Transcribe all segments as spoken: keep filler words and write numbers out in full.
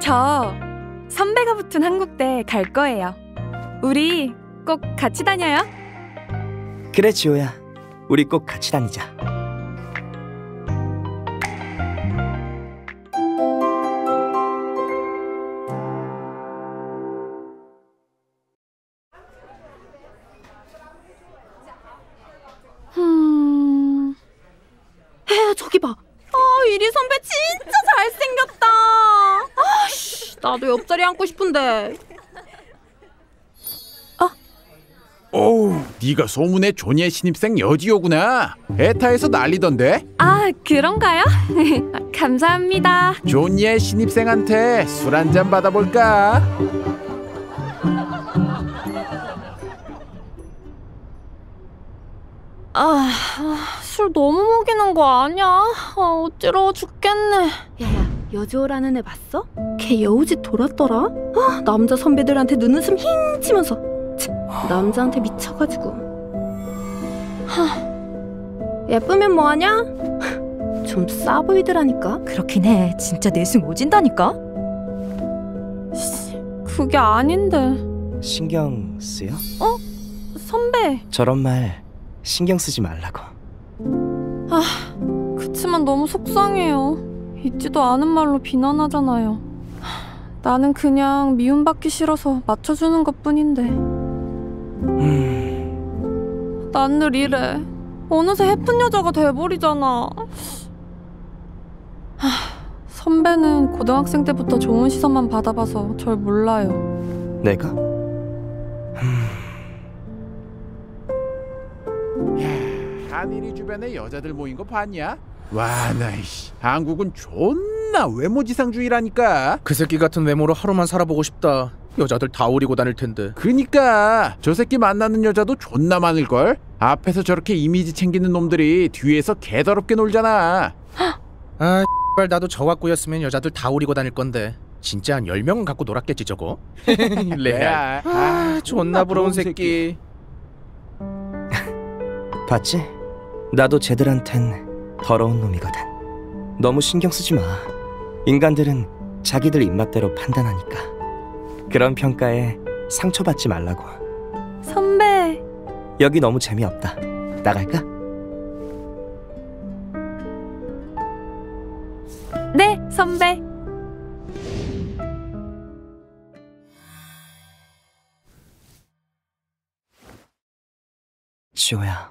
저 선배가 붙은 한국대 갈 거예요. 우리 꼭 같이 다녀요. 그래 지호야, 우리 꼭 같이 다니자. 음... 에 저기 봐. 아, 이리 선배 진짜 잘생겼다. 아씨, 나도 옆자리 앉고 싶은데. 오우, 네가 소문의 조니의 신입생 여지호구나. 에타에서 난리던데. 아, 그런가요? 감사합니다. 조니의 신입생한테 술 한잔 받아볼까? 아, 술 너무 먹이는 거 아니야? 아, 어지러워 죽겠네. 야야, 여지호라는 애 봤어? 걔 여우짓 돌았더라? 아, 남자 선배들한테 눈웃음 힝 치면서 남자한테 미쳐가지고. 하, 예쁘면 뭐하냐? 좀 싸 보이더라니까. 그렇긴 해. 진짜 내숭 오진다니까. 그게 아닌데. 신경 쓰여? 어? 선배. 저런 말 신경 쓰지 말라고. 아, 그치만 너무 속상해요. 있지도 않은 말로 비난하잖아요. 나는 그냥 미움받기 싫어서 맞춰주는 것뿐인데. 음... 난 늘 이래. 어느새 예쁜 여자가 돼버리잖아. 하, 선배는 고등학생 때부터 좋은 시선만 받아봐서 절 몰라요. 내가? 야, 한일이 주변에 여자들 모인 거 봤냐? 와, 나이씨, 한국은 존나 외모지상주의라니까. 그 새끼 같은 외모로 하루만 살아보고 싶다. 여자들 다 오리고 다닐 텐데. 그니까 저 새끼 만나는 여자도 존나 많을걸? 앞에서 저렇게 이미지 챙기는 놈들이 뒤에서 개더럽게 놀잖아. 아, X발 나도 저 갖고였으면 여자들 다 오리고 다닐 건데. 진짜 한 열 명은 갖고 놀았겠지 저거. 레알. 아, 존나 부러운 새끼. 봤지? 나도 쟤들한텐 더러운 놈이거든. 너무 신경 쓰지 마. 인간들은 자기들 입맛대로 판단하니까. 그런 평가에 상처받지 말라고. 선배. 여기 너무 재미없다. 나갈까? 네, 선배. 지호야.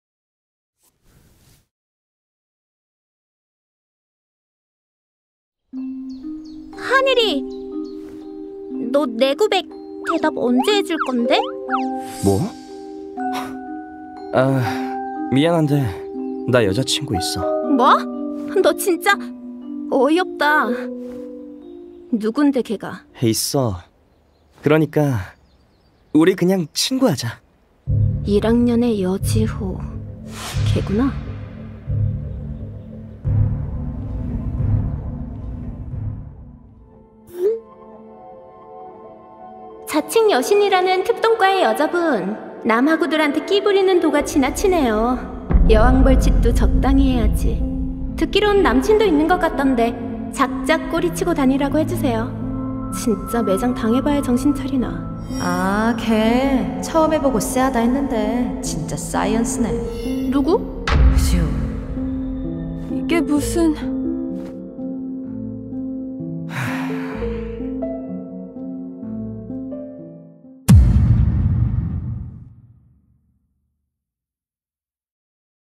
한일이, 너 내 고백 대답 언제 해줄 건데? 뭐? 아, 미안한데 나 여자친구 있어. 뭐? 너 진짜 어이없다. 누군데 걔가? 있어. 그러니까 우리 그냥 친구하자. 일 학년의 여지호 걔구나. 자칭 여신이라는 특동과의 여자분, 남하구들한테 끼부리는 도가 지나치네요. 여왕벌짓도 적당히 해야지. 듣기론 남친도 있는 것 같던데 작작 꼬리치고 다니라고 해주세요. 진짜 매장 당해봐야 정신 차리나. 아, 걔 처음 해보고 쎄하다 했는데 진짜 사이언스네. 누구? 휴. 이게 무슨